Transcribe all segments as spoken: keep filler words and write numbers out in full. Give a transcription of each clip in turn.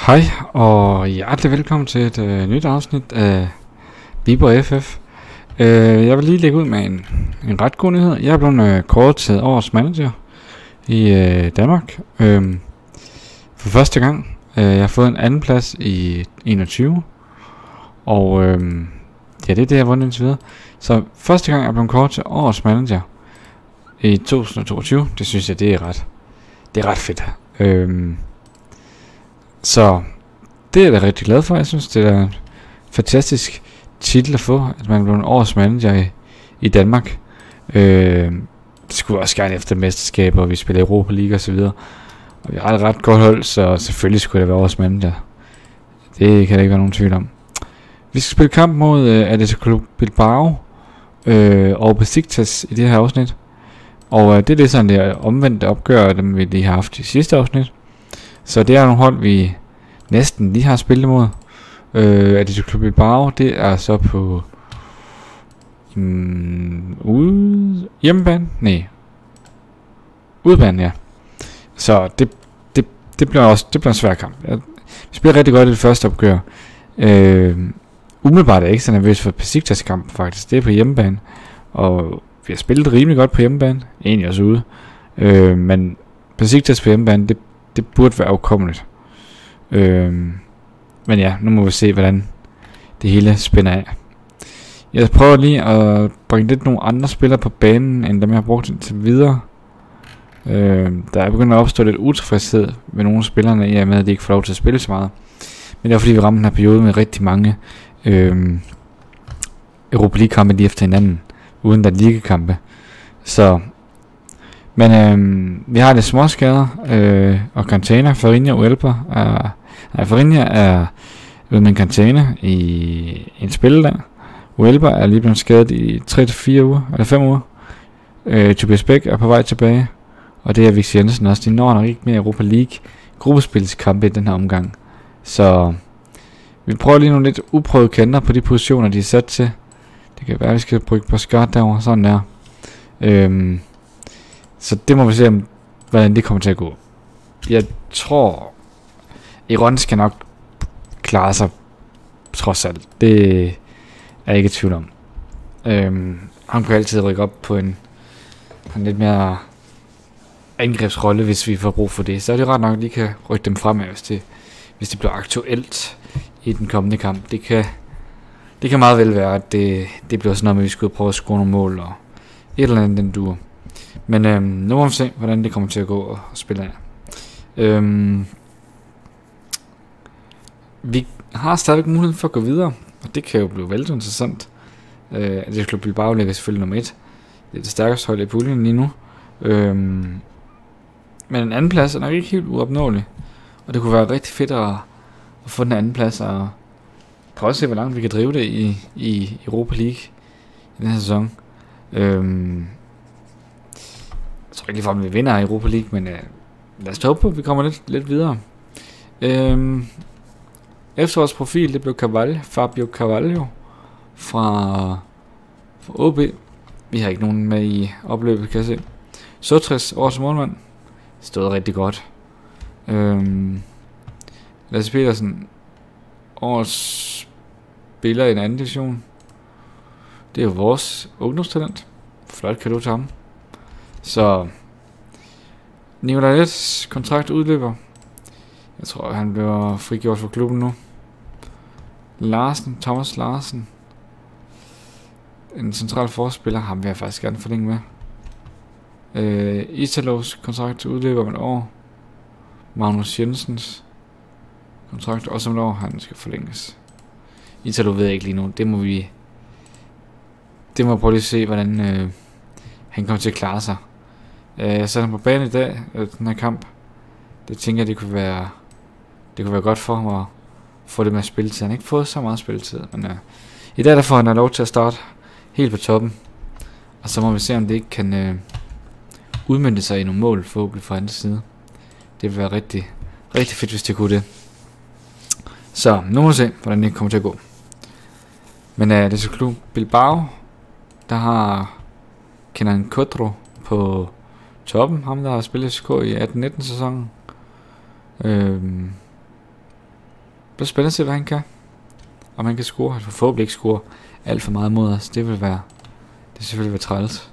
Hej og hjertelig velkommen til et øh, nyt afsnit af Viborg F F. øh, Jeg vil lige lægge ud med en, en ret god nyhed. Jeg er blevet øh, kåret til årets manager i øh, Danmark øh, for første gang. øh, Jeg har fået en anden plads i enogtyve. Og øh, ja, det er det jeg har vundet indtil videre. Så første gang jeg er blevet kåret til årets manager i to tusind og toogtyve. Det synes jeg det er ret Det er ret fedt. øh, Så det er jeg da rigtig glad for. Jeg synes det er en fantastisk titel at få, at man bliver en årets manager i, i Danmark. øh, Det skulle også gerne efter mesterskaber, og vi spiller Europa League og så videre. Og vi har et ret godt hold, så selvfølgelig skulle det være årets manager. Det kan der ikke være nogen tvivl om. Vi skal spille kamp mod øh, Athletic Bilbao øh, og Besiktas i det her afsnit. Og øh, det er det sådan det omvendte opgør, dem vi lige har haft i sidste afsnit. Så det er nogle hold vi næsten lige har spillet mod. øh, Athletic Bilbao, det er så på um, ude hjemmebane, nej udebane, ja. Så det det det bliver også det bliver en svær kamp. Jeg spiller rigtig godt i det første opgør. øh, Umiddelbart er jeg ikke så nervøs for Besiktas kamp faktisk. Det er på hjemmebane, og vi har spillet rimelig godt på hjemmebane, egentlig også ude. øh, Men Besiktas på hjemmebane, det det burde være afkommeligt. øhm, Men ja, nu må vi se hvordan det hele spænder af. Jeg prøver lige at bringe lidt nogle andre spillere på banen end dem jeg har brugt indtil videre. øhm, Der er begyndt at opstå lidt utilfredshed med nogle af spillerne i og med at de ikke får lov til at spille så meget. Men det er fordi vi rammer den her periode med rigtig mange øhm, Europa League kampe lige efter hinanden, uden der er ligakampe. Så Men øhm, vi har lidt småskader, øh, og Cantena, Farinha og Uelpa er... Nej, Farinha er ude med en Cantena i en spilledag. Uelpa er lige blevet skadet i tre til fire uger, eller fem uger. øh, Tobias Bæk er på vej tilbage, og det er Victor Jensen også. De når nok ikke mere Europa League gruppespilskampe i den her omgang. Så vi prøver lige nogle lidt uprøvede kanter på de positioner, de er sat til. Det kan være, at vi skal bruge på skat derovre, sådan der. øhm, Så det må vi se om, hvordan det kommer til at gå. Jeg tror Iron skal nok klare sig trods alt. Det er jeg ikke i tvivl om. øhm, Han kan altid rykke op på en, på en lidt mere angrebsrolle, hvis vi får brug for det. Så er det ret nok, at de kan rykke dem fremad, hvis det, hvis det bliver aktuelt i den kommende kamp. Det kan, det kan meget vel være, at det, det bliver sådan noget med, at vi skal prøve at score nogle mål og et eller andet den duer. Men øhm, nu må vi se, hvordan det kommer til at gå og spille af. Øhm, vi har stadigvæk muligheden for at gå videre, og det kan jo blive vældig interessant. Øh, det skal Bilbao ligger selvfølgelig nummer et. Det er det stærkeste hold i puljen lige nu. Øhm, men en anden plads er nok ikke helt uopnåelig, og det kunne være rigtig fedt at, at få den anden plads, og prøve at se, hvor langt vi kan drive det i, i Europa League i den her sæson. Øhm, Jeg tror ikke lige for, at vi vinder i Europa League, men øh, lad os håbe på, at vi kommer lidt, lidt videre. Øhm, Efterårets profil, det blev Carvalho, Fabio Carvalho fra, fra O B. Vi har ikke nogen med i opløbet, kan jeg se. Sotres, årets målmand, stod rigtig godt. Øhm, Lasse Petersen, årets spiller i en anden division. Det er jo vores ungdomstalent. Flot kan du tage ham. Så Nicolai Lets kontrakt udløber. Jeg tror han bliver frigjort fra klubben nu. Larsen, Thomas Larsen, en central forspiller, ham vil jeg faktisk gerne forlænge med. øh, Italos kontrakt udløber om et år. Magnus Jensens kontrakt også om et år, han skal forlænges. Italo ved jeg ikke lige nu. Det må vi Det må jeg prøve lige at se, hvordan øh, han kommer til at klare sig. Jeg satte ham på banen i dag, den her kamp. Det tænker jeg, det kunne være Det kunne være godt for ham at få det med spilletid. Han har ikke fået så meget spilletid, men uh, i dag der får han lov til at starte helt på toppen. Og så må vi se, om det ikke kan uh, udmønte sig i nogle mål forhåbentlig fra hans side. Det vil være rigtig, rigtig fedt, hvis det kunne det. Så nu må vi se, hvordan det kommer til at gå. Men uh, det er så klub Bilbao, der har Kenan Kodro på toppen. Ham der har spillet F C K i atten nitten sæsonen. Øhm, bliver spændende at se, hvad han kan. Om han kan score. Han får forhåbentlig ikke score alt for meget mod os. Det vil være... Det vil selvfølgelig være træls.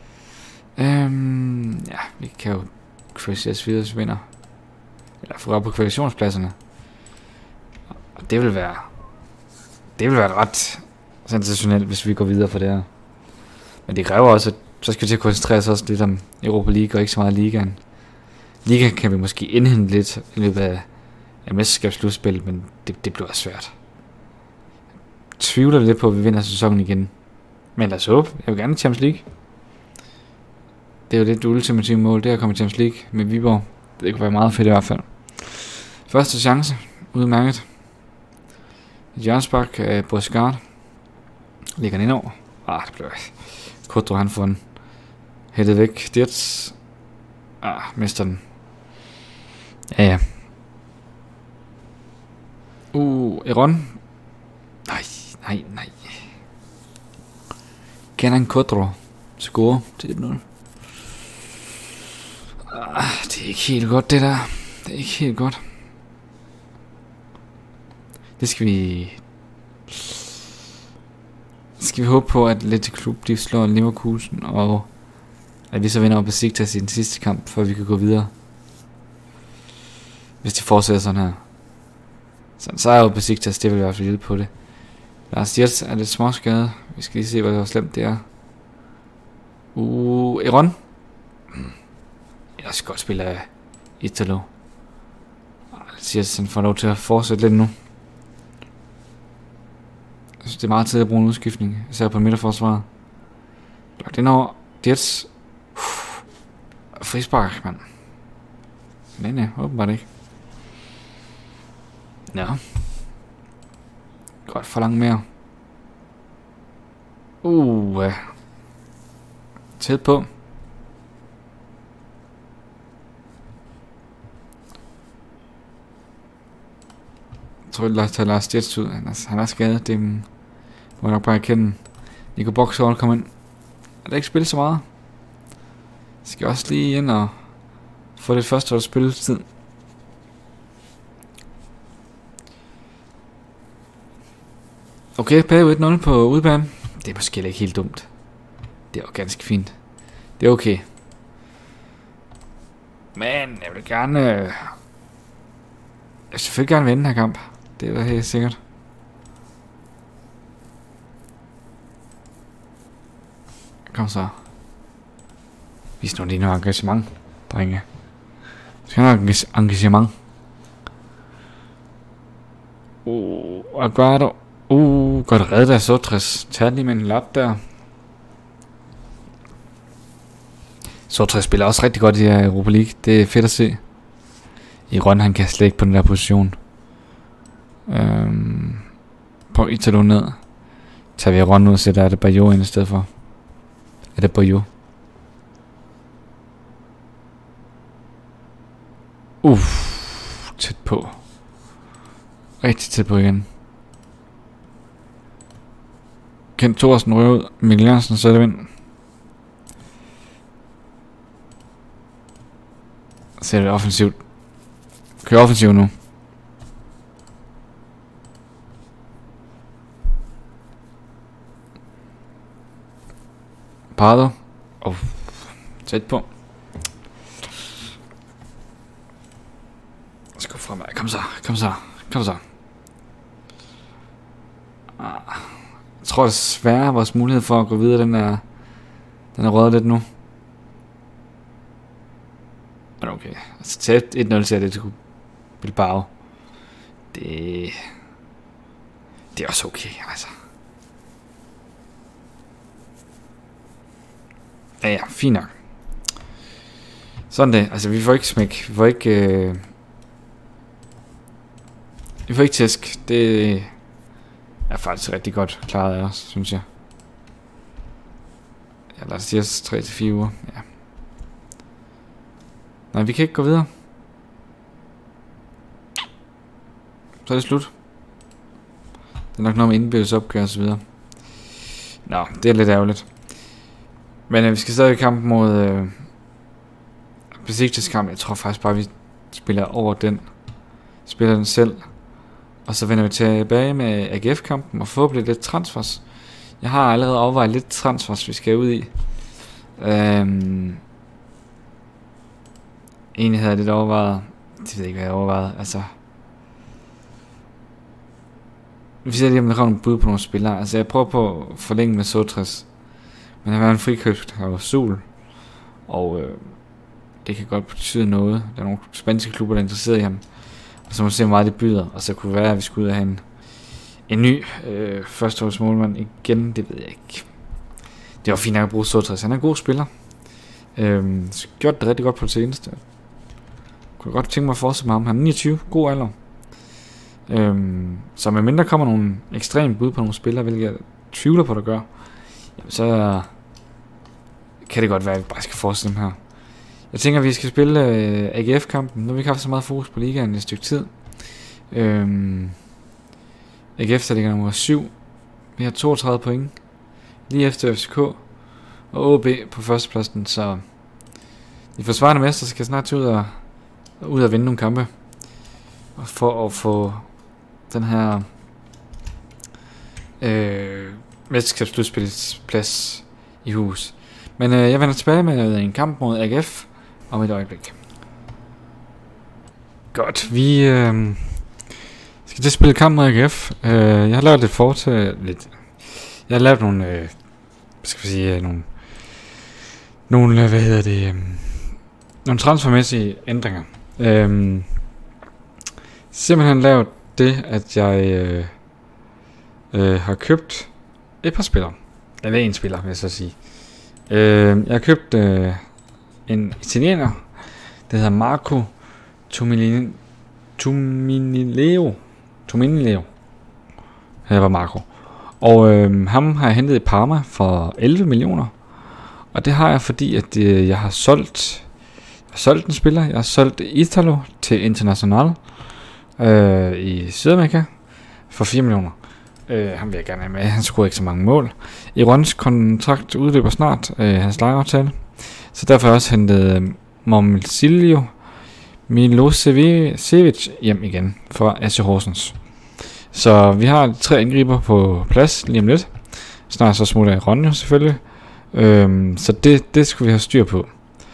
Øhm, ja, vi kan jo kvalificere os videre, hvis vi vinder. Eller få op på kvalifikationspladserne. Og det vil være... Det vil være ret sensationelt, hvis vi går videre for det her. Men det kræver også, at så skal vi til at koncentrere os også lidt om Europa League og ikke så meget Ligaen. Ligaen kan vi måske indhente lidt i løbet af, af mesterskabsslutspillet, men det, det bliver svært. Jeg tvivler lidt på, at vi vinder sæsonen igen. Men lad os håbe. Jeg vil gerne i Champions League. Det er jo lidt det ultimative mål, det er at komme i Champions League med Viborg. Det kunne være meget fedt i hvert fald. Første chance. Udmærket. Jørgensbak af Boskard. Ligger den ind over. Ah, det blev Kodro, han får den hættet væk. Dirts. Ah, mister den. Ja, ja. Uh, Eron. Nej, nej, nej. Kenan Kodro. Score til et nul. Ah, det er ikke helt godt, det der. Det er ikke helt godt. Det skal vi... Skal vi håbe på, at Athletic Klub de slår Leverkusen, og at vi så vinder op Besiktas i den sidste kamp, før vi kan gå videre. Hvis de fortsætter sådan her. Så en sejr op Besiktas, det vil i hvert fald hjælpe på det. Lars Dietz er lidt småskadet. Vi skal lige se, hvor slemt det er. Uh, Eron. Jeg skal godt spille af Italo. Dietz han får lov til at fortsætte lidt nu. Jeg synes, det er meget tid at bruge en udskiftning, især på midterforsvaret. Blok den over. Dietz. Frispark, mand. Nej, nej, åbenbart ikke. Ja. Godt for langt mere. Uh, uh. Tæt på. Jeg tror, lad os tage Lars Dietz ud. Han er, han er skadet. Det må jeg nok bare erkende. Nico Boxhall kom ind. Er der ikke spillet så meget? Skal også lige ind og få det første års spilletid. Okay, bagud et nul på udebane. Det er måske ikke helt dumt. Det er jo ganske fint. Det er okay. Men jeg vil gerne... Jeg vil selvfølgelig gerne vinde den her kamp. Det er da helt sikkert. Kom så. Vis nu lige noget engagement, drenge. Du skal have noget engagement. Uh, Aguado. Uh, godt reddet af Sotres. Tag lige med en lap der. Sotres spiller også rigtig godt i Europa League. Det er fedt at se. I Ron, han kan slet ikke på den der position. Øhm, på Italo ned. Tager vi Ron ud og sætter det Bayo ind i stedet for. Er det Bayo? Uff, tæt på. Rigtig tæt på igen. Kent Thorsen røver ud. Mikkel Jørgensen sætter vind. Sætter det offensivt. Kører offensivt nu. Pardo. Oh, tæt på. Skub fremad. Kom så. Kom så. Kom så. Ah. Jeg tror desværre, at vores mulighed for at gå videre, den er, den er røget lidt nu. Men okay. Altså tæt et nul til det til Bilbao. Det... Det er også okay, altså. Ja, ja, fint nok. Sådan det. Altså, vi får ikke smæk. Vi får ikke... Øh... Vi får ikke tæsk. Det er faktisk rigtig godt klaret af os, synes jeg. Ja, lad os sige os tre til fire uger. Ja. Nej, vi kan ikke gå videre. Så er det slut. Det er nok noget med indbyrdes opgør og så videre. Nå, det er lidt ærgerligt. Men øh, vi skal stadig i kamp mod øh, Besiktas kamp. Jeg tror faktisk bare, vi spiller over den. Spiller den selv. Og så vender vi tilbage med A G F-kampen og forhåbentlig lidt transfers. Jeg har allerede overvejet lidt transfers, vi skal ud i. Øhm, egentlig havde jeg lidt overvejet. Det ved jeg ikke, hvad jeg overvejede. Altså, vi ser lige, om der kommer nogle bud på nogle spillere. Altså, jeg prøver på at forlænge med Sotres. Men han har en frikøbsklausul. Og øh, det kan godt betyde noget. Der er nogle spanske klubber, der er interesseret i ham. Og så må vi se, hvor meget det byder. Og så kunne det være, at vi skulle ud af en, en ny øh, førsteholdsmålmand igen. Det ved jeg ikke. Det var fint nok at bruge Sotres. Han er en god spiller. Øh, gjort det rigtig godt på det seneste. Kunne godt tænke mig at fortsætte med ham. Han er niogtyve. God alder. Øhm, så med mindre kommer nogle ekstreme bud på nogle spillere, hvilket jeg tvivler på, der gør, jamen så kan det godt være, at vi bare skal fortsætte dem her. Jeg tænker, at vi skal spille øh, A G F-kampen. Nu har vi ikke haft så meget fokus på ligaen i et stykke tid. øhm, A G F der ligger nummer syv. Vi har toogtredive point, lige efter F C K og O B på førstepladsen. Så de forsvarende mester skal snart til ud og, ud og vinde nogle kampe for at få den her øh, mesterskabsslutspilsplads i hus. Men øh, jeg vender tilbage med en kamp mod A G F om et øjeblik. Godt, vi øh, skal til at spille kamp mod A G F. øh, Jeg har lavet lidt fortil lidt. Jeg har lavet nogle øh, skal vi sige, øh, nogle nogle, øh, hvad hedder det øh, nogle transfermæssige ændringer. øh, Simpelthen lavet det, at jeg øh, øh, har købt et par spillere. Eller en spiller, vil jeg så sige. Øh, jeg har købt øh, en italiener, der hedder Marco Tominileo. Tominileo. Tominileo. Det var Marco. Og øh, ham har jeg hentet i Parma for elleve millioner. Og det har jeg, fordi at øh, jeg har solgt, jeg har solgt en spiller. Jeg har solgt Italo til Internacional Øh, i Sydamerika for fire millioner. øh, Han vil jeg gerne have med. Han scorede ikke så mange mål. Irons kontrakt udløber snart, øh, hans lejeaftale. Så derfor har jeg også hentet øh, Momcilio Milosevic hjem igen fra A C Horsens. Så vi har tre angriber på plads lige om lidt. Snart så smutter Iron jo selvfølgelig. øh, Så det, det skulle vi have styr på.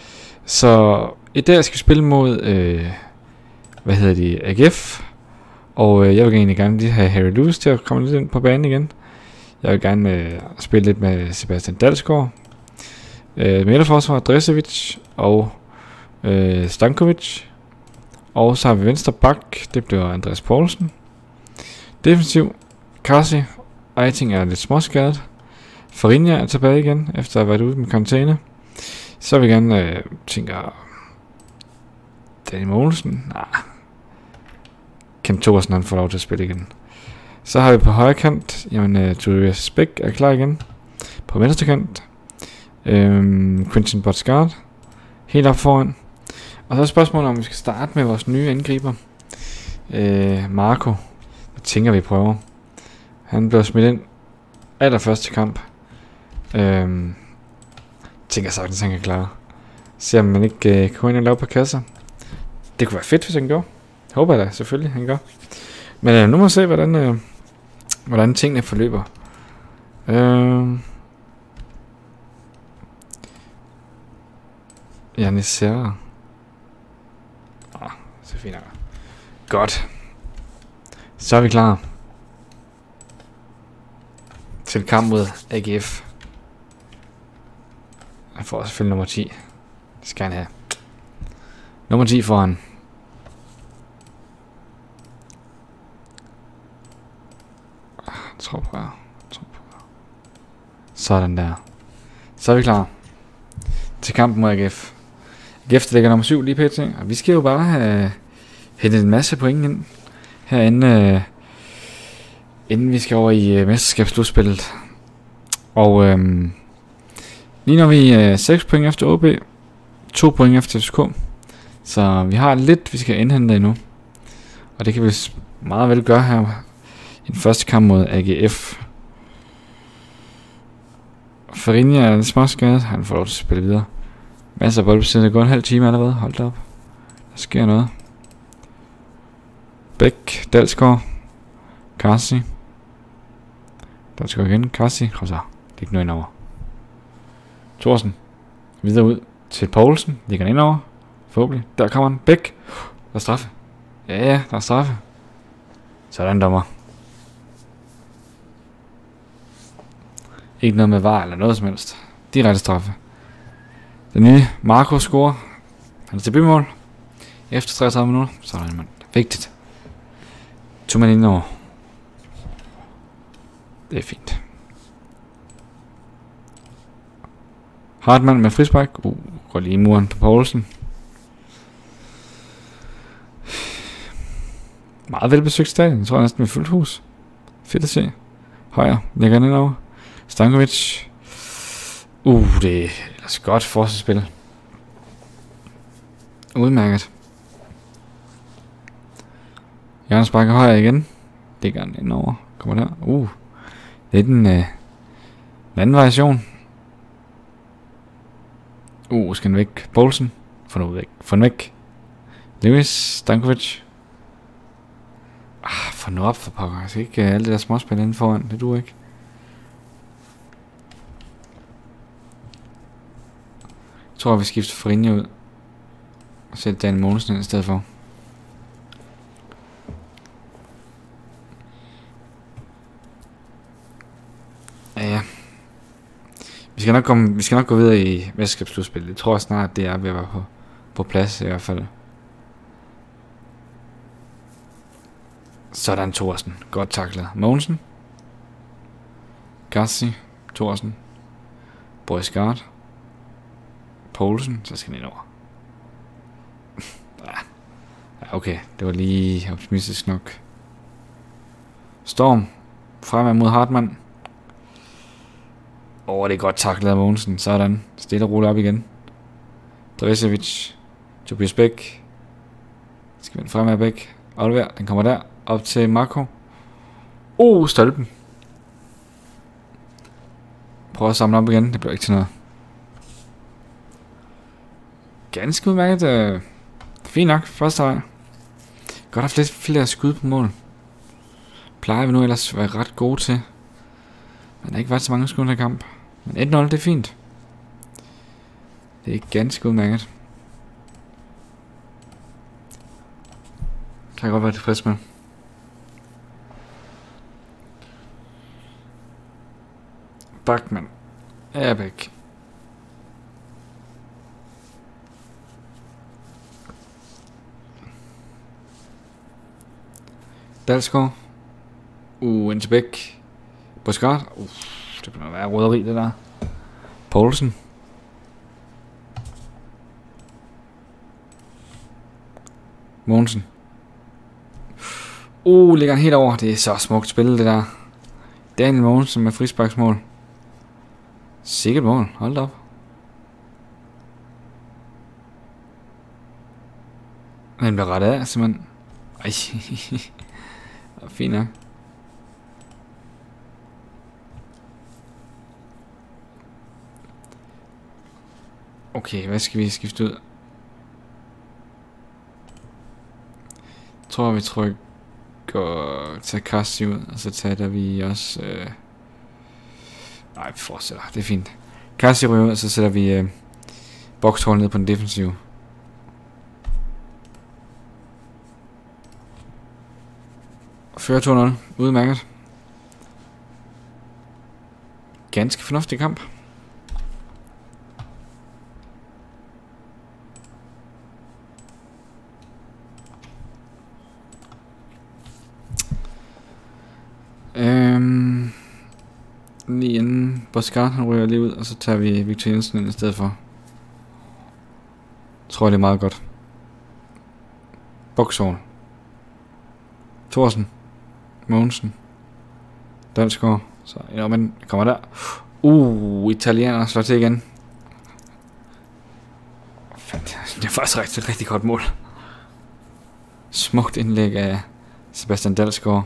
Så i dag skal vi spille mod øh, hvad hedder de, A G F. Og øh, jeg vil egentlig gerne lige have Harry Lewis til at komme lidt ind på banen igen. Jeg vil gerne øh, spille lidt med Sebastian Dalsgaard. øh, Midterforsvar Dresevic og øh, Stankovic. Og så har vi venstre bak. Det bliver Andreas Poulsen. Defensiv Kasi Eiting er lidt småskadet. Farinha er tilbage igen efter at have været ude med karantæne. Så vil jeg gerne øh, tænke Danny Mogensen. Nej. Kent Thorsen, han får lov til at spille igen. Så har vi på højre kant, jamen uh, Tobias Bæk er klar igen. På venstre kant, øhm, Quinton Botsgaard helt op foran. Og så er spørgsmålet, om vi skal starte med vores nye angriber, øh, Marco. Jeg tænker, vi prøver. Han blev smidt ind allerførste kamp. øhm, Tænker sagtens, han kan klare. Se om man ikke uh, kan gå ind og lave på kasser. Det kunne være fedt, hvis han gjorde. Håber jeg da, selvfølgelig, han gør. Men øh, nu må vi se, hvordan, øh, hvordan tingene forløber. Øh, Janis Serra. Ah, så fint. Godt. Så er vi klar til kamp mod A G F. Jeg får selvfølgelig nummer ti. Det skal han have. Nummer ti foran. Tror på jer. Tror på jer. Sådan der. Så er vi klar til kampen mod A G F. A G F ligger nummer syv lige pt. Og vi skal jo bare have hentet en masse point ind herinde, øh, inden vi skal over i øh, mesterskabsslutspillet. Og øh, lige når vi er øh, seks point efter O B, to point efter F C K. Så vi har lidt, vi skal indhente endnu. Og det kan vi meget vel gøre her i den første kamp mod A G F. Farinha er lidt småskadet. Han får lov til at spille videre. Masser af boldbesiddelse. Det går en halv time allerede. Hold da op. Der sker noget. Bæk, Dalsgaard. Kasi. Der skal igen. Kasi. Og så. Det er ikke noget indover. Thorsen. Videre ud til Poulsen. Ligger den indover. Forhåbentlig. Der kommer han. Bæk. Der er straffe. Ja, ja. Der er straffe. Sådan, dommer. Ikke noget med var eller noget som helst. Direkte straffe. Den nye Marco scorer. Han er til bymål. Efter treogtredive minutter. Sådan, mand. Vigtigt. To man indover. Det er fint. Hartmann med frispark. Uh, går lige i muren på Poulsen. Meget velbesøgt stadion. Jeg tror næsten med fuldt hus. Fedt at se. Højre. Lægger den over. Stankovic. Uh, det er ellers godt forsvarsspil. Udmærket. Jørgen sparker højre igen. Lægger den indover. Kommer der. Uh. Det er den, øh, en anden variation. Uh, skal den væk. Poulsen. Få den væk. Få den væk. Lewis. Stankovic. Ah, få den op for pokker. Jeg skal ikke uh, alt det der småspil inden foran. Det duer ikke. Jeg tror, vi skifter Farinja ud. Og sætter Dan Mogensen ind i stedet for. Ja, ja. Vi skal nok, komme, vi skal nok gå videre i mesterskabsslutspillet. Jeg tror snart, det er ved at være på, på plads i hvert fald. Sådan Thorsen. Godt taklet. Mogensen. Gassi. Thorsen. Boysgaard. Poulsen. Så skal den ind over. Ja, okay. Det var lige optimistisk nok. Storm. Fremad mod Hartmann. Åh, oh, det er godt taklet af Mogensen. Sådan. Stille og roligt op igen. Dresevic. Tobias Bæk. Skal vende fremad Bæk. Aflever. Den kommer der. Op til Marco. Oh, stolpen. Prøv at samle op igen. Det bliver ikke til noget. Ganske udmærket. Øh, fint nok. Første halvleg. Godt have lidt flere skud på mål. Plejer vi nu ellers være ret gode til. Men der har ikke været så mange skud i den her kamp. Men et nul, det er fint. Det er ganske udmærket. Kan jeg godt være tilfreds med. Bachmann. Erbæk. Dalsgaard. Uh, ind til Bæk. Boysgaard. Uh, det bliver være røderi, det der. Poulsen. Mogensen. Uh, ligger han helt over. Det er så smukt spil, det der. Daniel Mogensen med frisparksmål. Sikkert mål. Hold da op. Den bliver rettet af, simpelthen. Ej. Fint nok. Okay, hvad skal vi skifte ud? Jeg tror, vi trykker tage Kasi ud, og så tager vi også... Øh... Nej, vi fortsætter. Det er fint. Kasi ryger ud, og så sætter vi øh, Boxhall ned på den defensive. Fører to nul. Udmærket. Ganske fornuftig kamp. Øhm, lige inden Boysgaard han ryger lige ud, og så tager vi Victor Jensen ind i stedet for. Tror jeg, det er meget godt. Boxhall. Thorsen. Mogensen. Dalsgaard. Så ja, men kommer der. Uh, italiener slår til igen. Det er faktisk rigtig, rigtig godt mål. Smukt indlæg af Sebastian Dalsgaard.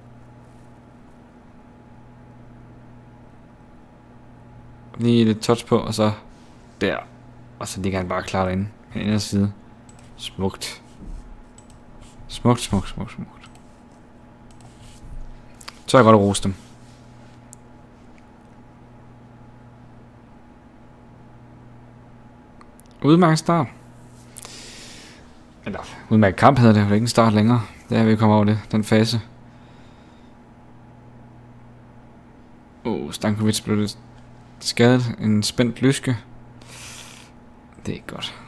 Lige lidt touch på, og så der. Og så ligger han bare klar derinde. Den ene side. Smukt. Smukt, smukt, smukt, smukt. Så er jeg godt at rose dem. Udmærket start. Eller udmærket kamp hedder det, det er ikke en start længere. Det er vi kommet over det, den fase. Åh, oh, Stankovic blev lidt skadet. En spændt Lyske. Det er ikke godt.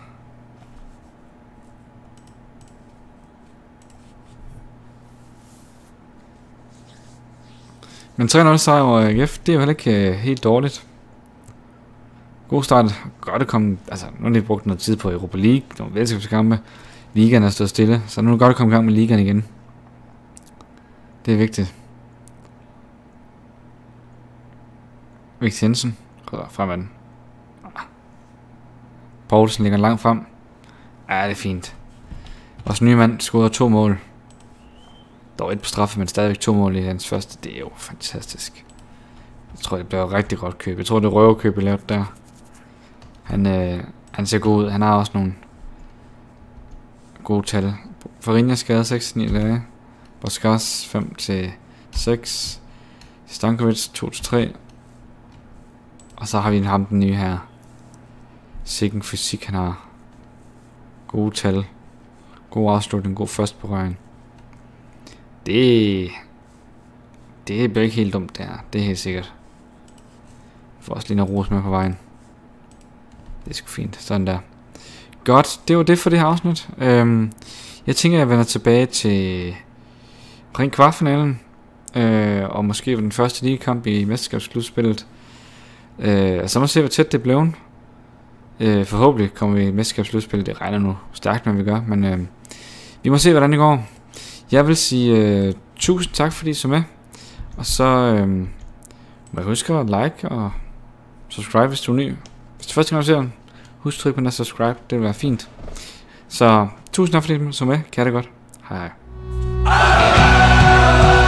Men tre nul sejr over A G F, det er jo heller ikke uh, helt dårligt. God start. Godt at komme, altså nu har de brugt noget tid på Europa League, nogle velskabskampe. Ligaen er stået stille, så nu er det godt at komme i gang med ligaen igen. Det er vigtigt. Victor Jensen rydder fremad den. Poulsen ligger langt frem. Ja, det er fint. Vores nye mand scorede to mål. Dog et på straffe, men stadigvæk to mål i hans første. Det er jo fantastisk. Jeg tror, det bliver rigtig godt køb. Jeg tror, det er røverkøb, jeg lavede der. Han, øh, han ser god ud. Han har også nogle gode tal. Farinha skade seks til ni dage. Boskars fem til seks. Stankovic to til tre. Og så har vi ham den nye her. Sikken fysik, han har. Gode tal. God afslutning, god første berøring. Det... Det bliver ikke helt dumt der. Det er helt sikkert. Får også lige noget ros med på vejen. Det er sgu fint. Sådan der. Godt, det var det for det her afsnit. Øhm, jeg tænker, jeg vender tilbage til omkring kvartfinalen. Øh, og måske den første ligekamp i mesterskabsslutspillet. Øh, så må vi se, hvor tæt det blev. Øh, forhåbentlig kommer vi i mesterskabsslutspillet. Det regner nu stærkt, når vi gør. Men øh, vi må se, hvordan det går. Jeg vil sige øh, tusind tak, fordi I så med. Og så øh, må jeg huske at like og subscribe, hvis du er ny. Hvis det første gang, du ser den, husk at trykke på den der subscribe. Det vil være fint. Så tusind tak, fordi I så med. Kan det godt. Hej hej.